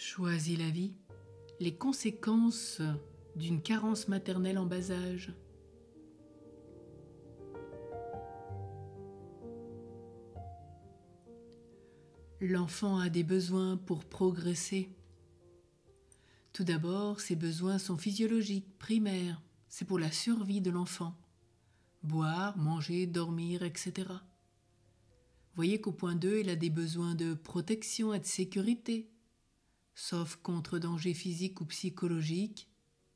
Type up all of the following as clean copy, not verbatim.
Choisis la vie, les conséquences d'une carence maternelle en bas âge. L'enfant a des besoins pour progresser. Tout d'abord, ces besoins sont physiologiques, primaires. C'est pour la survie de l'enfant. Boire, manger, dormir, etc. Voyez qu'au point 2, il a des besoins de protection et de sécurité, sauf contre danger physique ou psychologique,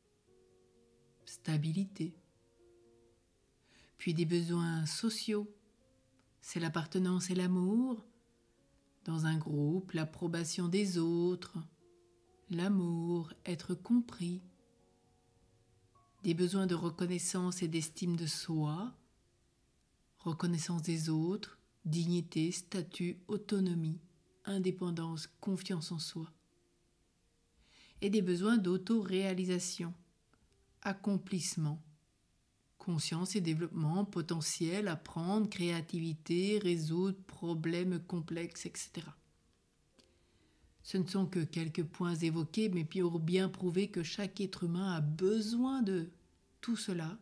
stabilité. Puis des besoins sociaux, c'est l'appartenance et l'amour, dans un groupe, l'approbation des autres, l'amour, être compris. Des besoins de reconnaissance et d'estime de soi, reconnaissance des autres, dignité, statut, autonomie, indépendance, confiance en soi. Et des besoins d'auto-réalisation, accomplissement, conscience et développement, potentiel, apprendre, créativité, résoudre problèmes complexes, etc. Ce ne sont que quelques points évoqués, mais pour bien prouver que chaque être humain a besoin de tout cela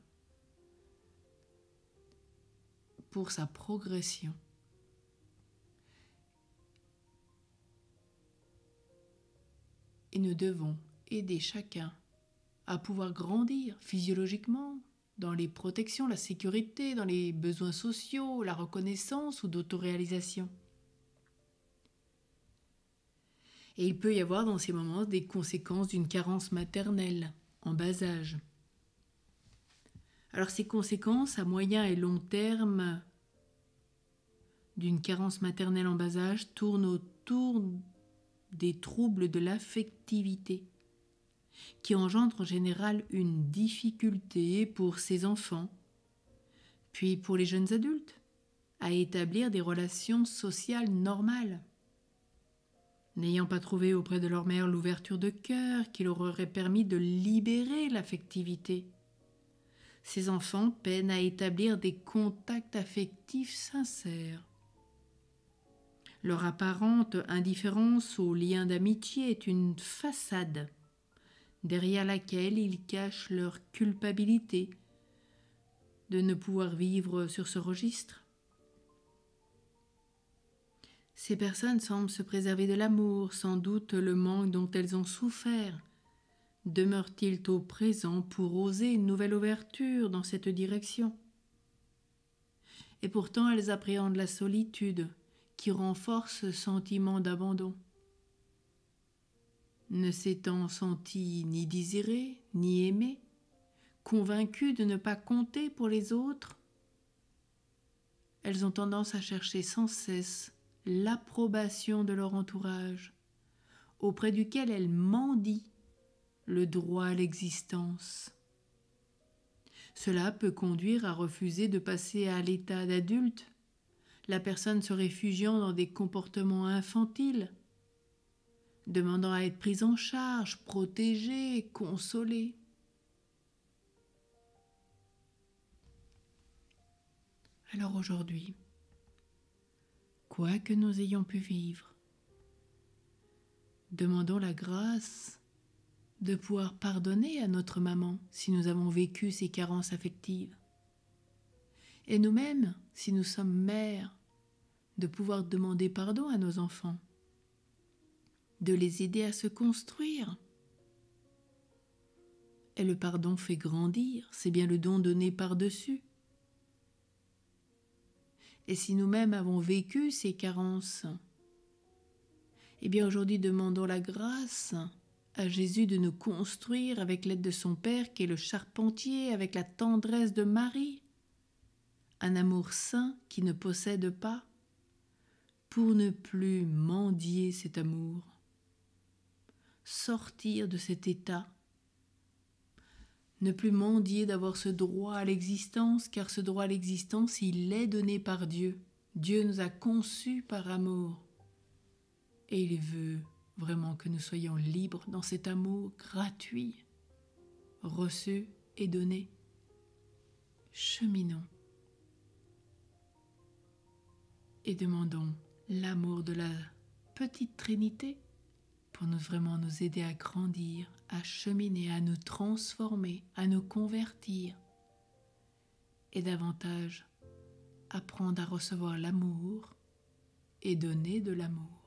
pour sa progression. Et nous devons aider chacun à pouvoir grandir physiologiquement, dans les protections, la sécurité, dans les besoins sociaux, la reconnaissance ou d'autoréalisation. Et il peut y avoir dans ces moments des conséquences d'une carence maternelle en bas âge. Alors ces conséquences à moyen et long terme d'une carence maternelle en bas âge tournent autour des troubles de l'affectivité qui engendrent en général une difficulté pour ces enfants, puis pour les jeunes adultes, à établir des relations sociales normales. N'ayant pas trouvé auprès de leur mère l'ouverture de cœur qui leur aurait permis de libérer l'affectivité, ces enfants peinent à établir des contacts affectifs sincères. Leur apparente indifférence aux liens d'amitié est une façade derrière laquelle ils cachent leur culpabilité de ne pouvoir vivre sur ce registre. Ces personnes semblent se préserver de l'amour, sans doute le manque dont elles ont souffert. Demeurent-ils au présent pour oser une nouvelle ouverture dans cette direction? Et pourtant elles appréhendent la solitude qui renforce ce sentiment d'abandon. Ne s'étant senties ni désirées, ni aimées, convaincues de ne pas compter pour les autres, elles ont tendance à chercher sans cesse l'approbation de leur entourage, auprès duquel elles mendient le droit à l'existence. Cela peut conduire à refuser de passer à l'état d'adulte, la personne se réfugiant dans des comportements infantiles, demandant à être prise en charge, protégée, consolée. Alors aujourd'hui, quoi que nous ayons pu vivre, demandons la grâce de pouvoir pardonner à notre maman si nous avons vécu ces carences affectives. Et nous-mêmes, si nous sommes mères, de pouvoir demander pardon à nos enfants, de les aider à se construire. Et le pardon fait grandir, c'est bien le don donné par-dessus. Et si nous-mêmes avons vécu ces carences, eh bien aujourd'hui demandons la grâce à Jésus de nous construire avec l'aide de son Père qui est le charpentier, avec la tendresse de Marie, un amour saint qui ne possède pas, pour ne plus mendier cet amour, sortir de cet état, ne plus mendier d'avoir ce droit à l'existence, car ce droit à l'existence, il est donné par Dieu. Dieu nous a conçus par amour, et il veut vraiment que nous soyons libres dans cet amour gratuit, reçu et donné. Cheminons et demandons l'amour de la petite Trinité, pour vraiment nous aider à grandir, à cheminer, à nous transformer, à nous convertir et davantage apprendre à recevoir l'amour et donner de l'amour.